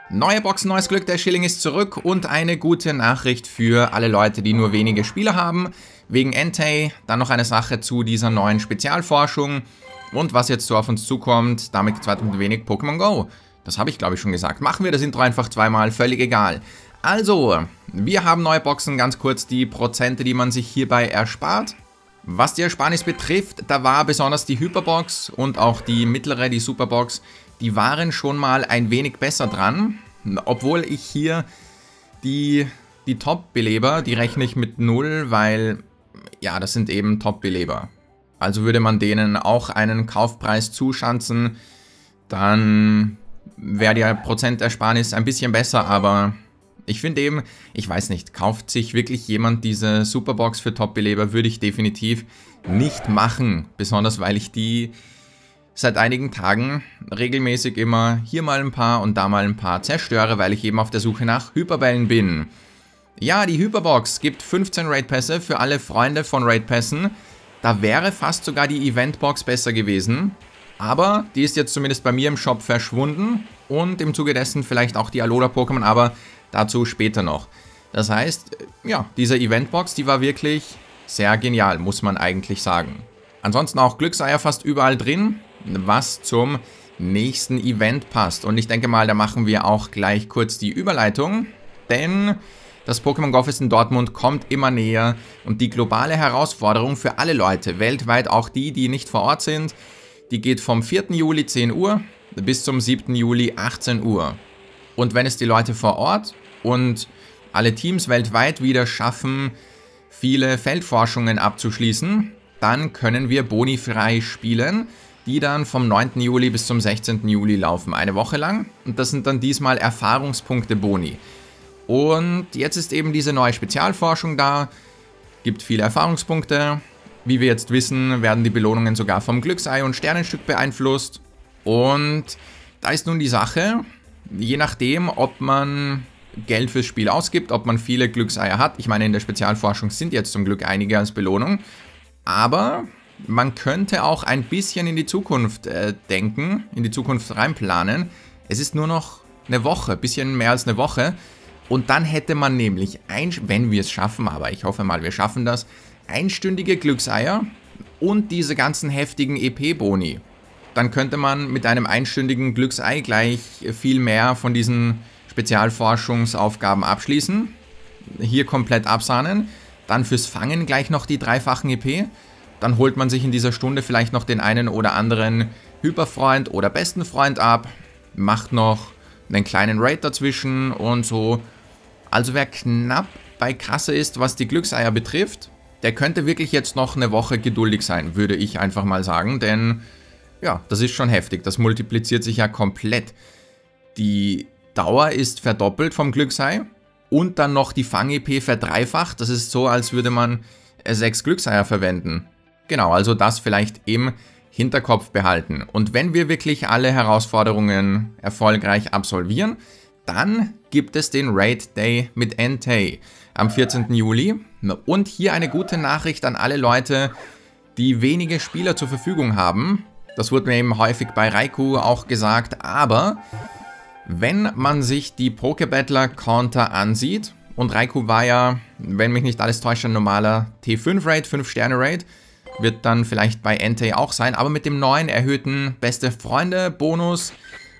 Neue Boxen, neues Glück, der Schilling ist zurück und eine gute Nachricht für alle Leute, die nur wenige Spieler haben. Wegen Entei, dann noch eine Sache zu dieser neuen Spezialforschung und was jetzt so auf uns zukommt, damit geht's weiter mit wenig Pokémon Go. Das habe ich glaube ich schon gesagt. Machen wir das Intro einfach zweimal, völlig egal. Also, wir haben neue Boxen, ganz kurz die Prozente, die man sich hierbei erspart. Was die Ersparnis betrifft, da war besonders die Hyperbox und auch die mittlere, die Superbox, die waren schon mal ein wenig besser dran, obwohl ich hier die Top-Beleber, die rechne ich mit 0, weil, ja, das sind eben Top-Beleber. Also würde man denen auch einen Kaufpreis zuschanzen, dann wäre die Prozentersparnis ein bisschen besser, aber ich finde eben, ich weiß nicht, kauft sich wirklich jemand diese Superbox für Top-Beleber, würde ich definitiv nicht machen, besonders weil ich die seit einigen Tagen regelmäßig immer hier mal ein paar und da mal ein paar zerstöre, weil ich eben auf der Suche nach Hyperbällen bin. Ja, die Hyperbox gibt 15 Raid-Pässe für alle Freunde von Raid-Pässen. Da wäre fast sogar die Eventbox besser gewesen. Aber die ist jetzt zumindest bei mir im Shop verschwunden. Und im Zuge dessen vielleicht auch die Alola-Pokémon, aber dazu später noch. Das heißt, ja, diese Eventbox, die war wirklich sehr genial, muss man eigentlich sagen. Ansonsten auch Glückseier fast überall drin, was zum nächsten Event passt. Und ich denke mal, da machen wir auch gleich kurz die Überleitung, denn das Pokémon Go Fest in Dortmund kommt immer näher und die globale Herausforderung für alle Leute, weltweit auch die, die nicht vor Ort sind, die geht vom 4. Juli 10 Uhr bis zum 7. Juli 18 Uhr. Und wenn es die Leute vor Ort und alle Teams weltweit wieder schaffen, viele Feldforschungen abzuschließen, dann können wir Boni frei spielen, die dann vom 9. Juli bis zum 16. Juli laufen, eine Woche lang. Und das sind dann diesmal Erfahrungspunkte Boni. Und jetzt ist eben diese neue Spezialforschung da, gibt viele Erfahrungspunkte. Wie wir jetzt wissen, werden die Belohnungen sogar vom Glücksei und Sternenstück beeinflusst. Und da ist nun die Sache, je nachdem, ob man Geld fürs Spiel ausgibt, ob man viele Glückseier hat. Ich meine, in der Spezialforschung sind jetzt zum Glück einige als Belohnung. Aber man könnte auch ein bisschen in die Zukunft denken, in die Zukunft reinplanen. Es ist nur noch eine Woche, ein bisschen mehr als eine Woche. Und dann hätte man nämlich, wenn wir es schaffen, aber ich hoffe mal, wir schaffen das, einstündige Glückseier und diese ganzen heftigen EP-Boni. Dann könnte man mit einem einstündigen Glücksei gleich viel mehr von diesen Spezialforschungsaufgaben abschließen. Hier komplett absahnen. Dann fürs Fangen gleich noch die dreifachen EP. Dann holt man sich in dieser Stunde vielleicht noch den einen oder anderen Hyperfreund oder besten Freund ab. Macht noch einen kleinen Raid dazwischen und so. Also wer knapp bei Kasse ist, was die Glückseier betrifft, der könnte wirklich jetzt noch eine Woche geduldig sein, würde ich einfach mal sagen. Denn ja, das ist schon heftig. Das multipliziert sich ja komplett. Die Dauer ist verdoppelt vom Glücksei. Und dann noch die Fang-EP verdreifacht. Das ist so, als würde man 6 Glückseier verwenden. Genau, also das vielleicht im Hinterkopf behalten. Und wenn wir wirklich alle Herausforderungen erfolgreich absolvieren, dann gibt es den Raid Day mit Entei am 14. Juli. Und hier eine gute Nachricht an alle Leute, die wenige Spieler zur Verfügung haben. Das wurde mir eben häufig bei Raikou auch gesagt, aber wenn man sich die Pokebattler-Counter ansieht, und Raikou war ja, wenn mich nicht alles täuscht, ein normaler T5-Raid, 5-Sterne-Raid, wird dann vielleicht bei Entei auch sein, aber mit dem neuen erhöhten Beste Freunde-Bonus.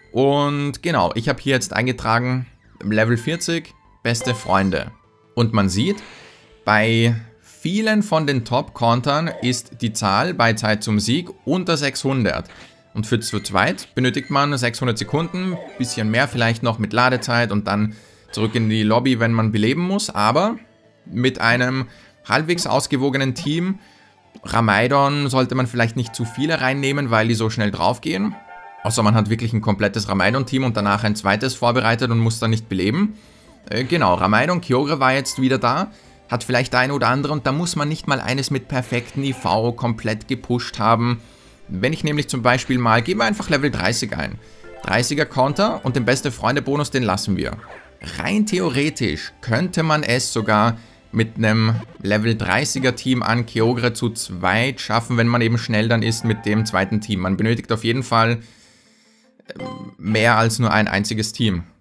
Und genau, ich habe hier jetzt eingetragen, Level 40, Beste Freunde. Und man sieht, bei vielen von den Top-Countern ist die Zahl bei Zeit zum Sieg unter 600. Und für zu zweit benötigt man 600 Sekunden, bisschen mehr vielleicht noch mit Ladezeit und dann zurück in die Lobby, wenn man beleben muss. Aber mit einem halbwegs ausgewogenen Team, Ramaidon sollte man vielleicht nicht zu viele reinnehmen, weil die so schnell draufgehen. Außer man hat wirklich ein komplettes Ramaidon-Team und danach ein zweites vorbereitet und muss dann nicht beleben. Genau, Ramaidon, Kyogre war jetzt wieder da, hat vielleicht ein oder andere und da muss man nicht mal eines mit perfekten IV komplett gepusht haben. Wenn ich nämlich zum Beispiel mal, geben wir einfach Level 30 ein. 30er Counter und den Beste Freunde Bonus, den lassen wir. Rein theoretisch könnte man es sogar mit einem Level 30er Team an Kyogre zu zweit schaffen, wenn man eben schnell dann ist mit dem zweiten Team. Man benötigt auf jeden Fall mehr als nur ein einziges Team.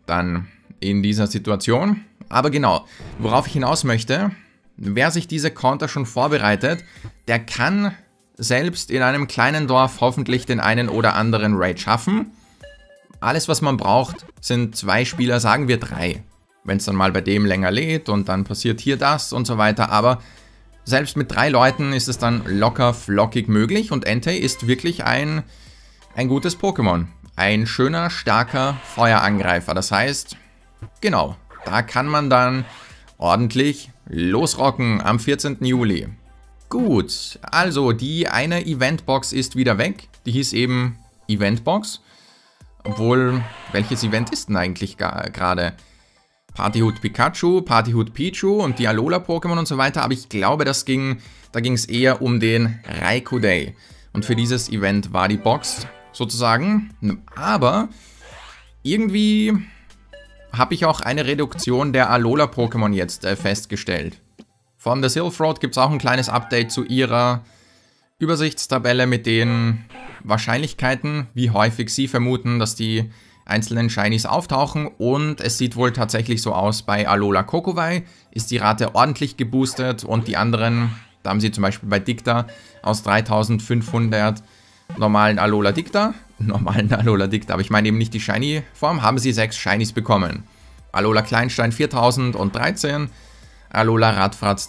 dann in dieser Situation. Aber genau, worauf ich hinaus möchte, wer sich diese Konter schon vorbereitet, der kann selbst in einem kleinen Dorf hoffentlich den einen oder anderen Raid schaffen. Alles, was man braucht, sind 2 Spieler, sagen wir 3. Wenn es dann mal bei dem länger lädt und dann passiert hier das und so weiter. Aber selbst mit 3 Leuten ist es dann locker flockig möglich. Und Entei ist wirklich ein gutes Pokémon. Ein schöner, starker Feuerangreifer. Das heißt, genau, da kann man dann ordentlich losrocken am 14. Juli. Gut, also die eine Eventbox ist wieder weg. Die hieß eben Eventbox. Obwohl, welches Event ist denn eigentlich gerade? Partyhut Pikachu, Partyhut Pichu und die Alola-Pokémon und so weiter. Aber ich glaube, da ging es eher um den Raikou Day. Und für dieses Event war die Box sozusagen. Aber irgendwie habe ich auch eine Reduktion der Alola-Pokémon jetzt festgestellt. Von der Silph-Road gibt es auch ein kleines Update zu ihrer Übersichtstabelle mit den Wahrscheinlichkeiten, wie häufig sie vermuten, dass die einzelnen Shinies auftauchen. Und es sieht wohl tatsächlich so aus, bei Alola Kokowai ist die Rate ordentlich geboostet und die anderen, da haben sie zum Beispiel bei Dicta aus 3500 normalen Alola Dicta, aber ich meine eben nicht die Shiny-Form, haben sie 6 Shinies bekommen. Alola Kleinstein 4013, Alola Radfratz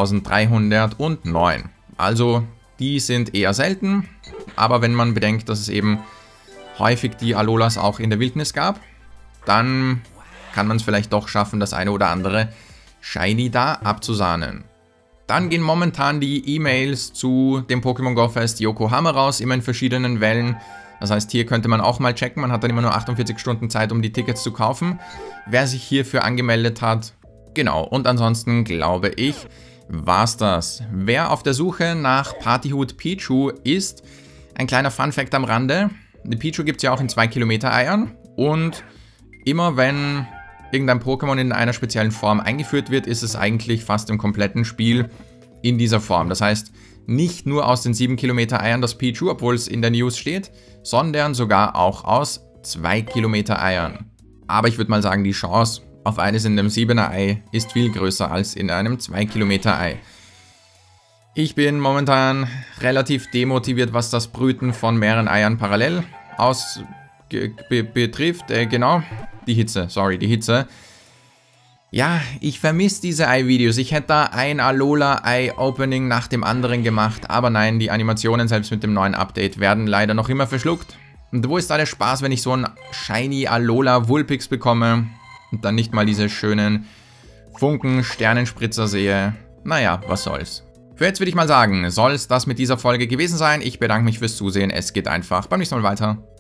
3309. Also die sind eher selten, aber wenn man bedenkt, dass es eben häufig die Alolas auch in der Wildnis gab, dann kann man es vielleicht doch schaffen, das eine oder andere Shiny da abzusahnen. Dann gehen momentan die E-Mails zu dem Pokémon Go Fest Yokohama raus, immer in verschiedenen Wellen. Das heißt, hier könnte man auch mal checken, man hat dann immer nur 48 Stunden Zeit, um die Tickets zu kaufen. Wer sich hierfür angemeldet hat, genau. Und ansonsten glaube ich, war's das. Wer auf der Suche nach Partyhut Pichu ist, ein kleiner Funfact am Rande. Die Pichu gibt es ja auch in 2 Kilometer Eiern und immer wenn irgendein Pokémon in einer speziellen Form eingeführt wird, ist es eigentlich fast im kompletten Spiel in dieser Form. Das heißt, nicht nur aus den 7 Kilometer Eiern das Pichu, obwohl es in der News steht, sondern sogar auch aus 2 Kilometer Eiern. Aber ich würde mal sagen, die Chance auf eines in einem 7er Ei ist viel größer als in einem 2 Kilometer Ei. Ich bin momentan relativ demotiviert, was das Brüten von mehreren Eiern parallel betrifft. Genau, die Hitze. Ja, ich vermisse diese Ei-Videos. Ich hätte da ein Alola-Ei-Opening nach dem anderen gemacht. Aber nein, die Animationen, selbst mit dem neuen Update, werden leider noch immer verschluckt. Und wo ist da der Spaß, wenn ich so ein Shiny Alola Vulpix bekomme und dann nicht mal diese schönen Funken-Sternenspritzer sehe? Naja, was soll's. Für jetzt würde ich mal sagen, soll es das mit dieser Folge gewesen sein. Ich bedanke mich fürs Zusehen. Es geht einfach beim nächsten Mal weiter.